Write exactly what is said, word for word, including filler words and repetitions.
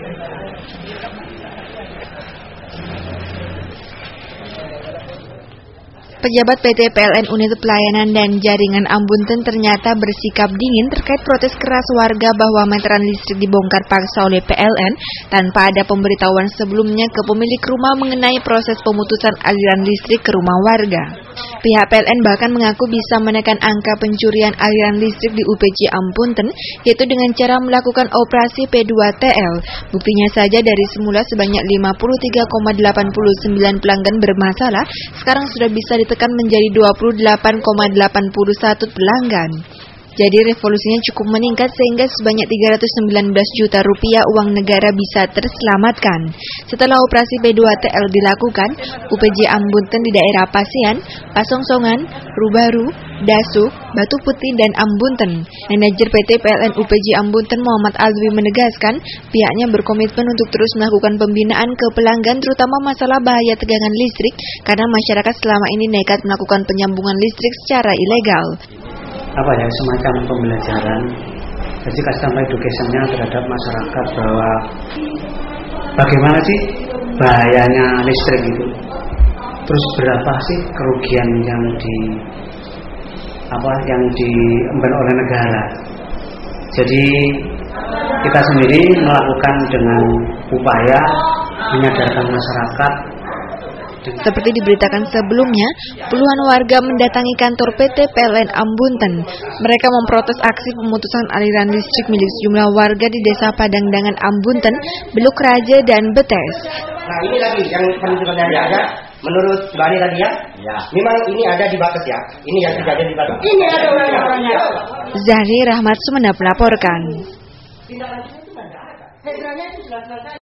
Pejabat P T P L N Unit Pelayanan dan Jaringan Ambunten ternyata bersikap dingin terkait protes keras warga bahwa meteran listrik dibongkar paksa oleh P L N tanpa ada pemberitahuan sebelumnya ke pemilik rumah mengenai proses pemutusan aliran listrik ke rumah warga. Pihak P L N bahkan mengaku bisa menekan angka pencurian aliran listrik di U P J Ambunten, yaitu dengan cara melakukan operasi P dua T L. Buktinya saja dari semula sebanyak lima puluh tiga koma delapan sembilan pelanggan bermasalah, sekarang sudah bisa ditekan menjadi dua puluh delapan koma delapan satu pelanggan. Jadi revolusinya cukup meningkat sehingga sebanyak tiga ratus sembilan belas juta rupiah uang negara bisa terselamatkan. Setelah operasi P dua T L dilakukan, U P J Ambunten di daerah Pasean, Pasongsongan, Rubaru, Dasuk, Batu Putih, dan Ambunten. Manajer P T P L N U P J Ambunten Muhammad Alwi menegaskan pihaknya berkomitmen untuk terus melakukan pembinaan ke pelanggan terutama masalah bahaya tegangan listrik karena masyarakat selama ini nekat melakukan penyambungan listrik secara ilegal. Apa ya, semacam pembelajaran, jadi customer education-nya terhadap masyarakat bahwa bagaimana sih bahayanya listrik itu, terus berapa sih kerugian yang di apa yang diemban oleh negara. Jadi kita sendiri melakukan dengan upaya menyadarkan masyarakat. Seperti diberitakan sebelumnya, puluhan warga mendatangi kantor P T P L N Ambunten. Mereka memprotes aksi pemutusan aliran listrik milik sejumlah warga di Desa Padangdangan Ambunten, Beluk Raja, dan Betes. Nah ini lagi yang penunjukan yang ada, menurut Mbak Ani tadi ya, ya, memang ini ada di batas ya, ini yang terjadi di batas. Ini ada orang-orangnya. Zahri Rahmat Sumenep melaporkan.